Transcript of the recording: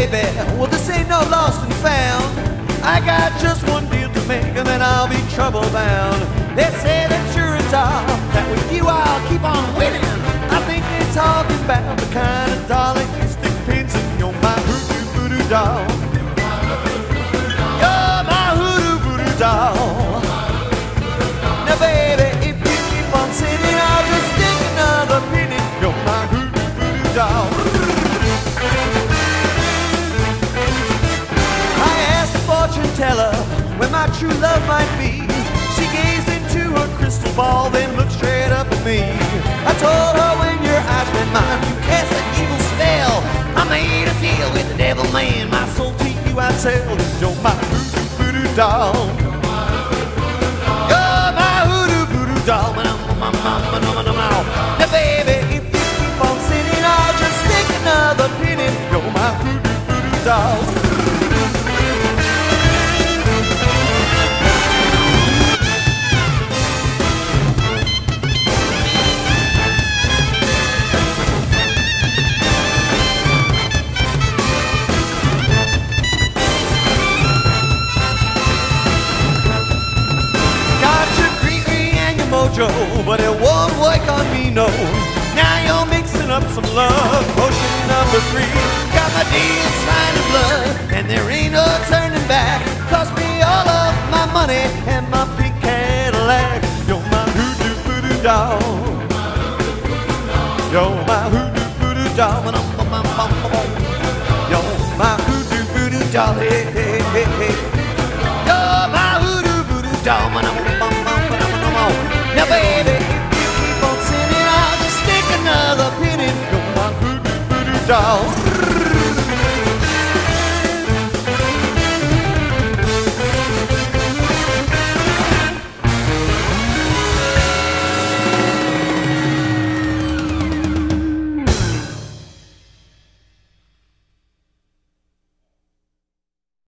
baby, well this ain't no lost and found. I got just one deal to make and then I'll be trouble bound. They say that you're a doll, that with you I'll keep on winning. I think they're talking about the kind of doll that you stick pins in. You're my hoodoo voodoo doll. You're my hoodoo voodoo doll. Now baby, if you keep on singing, I'll just stick another pin in. You're my hoodoo voodoo doll. I asked the fortune teller where my true love might be. She gazed into her crystal ball, then looked straight up at me. I told her, when your eyes met mine, you cast an evil spell. I made her deal with the devil man. My soul to you I sell. You're my hoodoo voodoo doll. You're my hoodoo voodoo doll. Now baby, if you keep on singing, I'll just stick another pin in. You're my hoodoo voodoo doll. But it won't work on me, no. Now you're mixing up some love. Potion number 3. Got my deal signed in blood, and there ain't no turning back. Cost me all of my money and my pink Cadillac. You're my hoodoo voodoo doll. You're my hoodoo voodoo doll. You're my hoodoo voodoo doll. Hey, hey, hey, hey. You're my hoodoo voodoo doll. Now baby, if you keep on singing, I'll just stick another pin in. You're my hoodoo voodoo doll.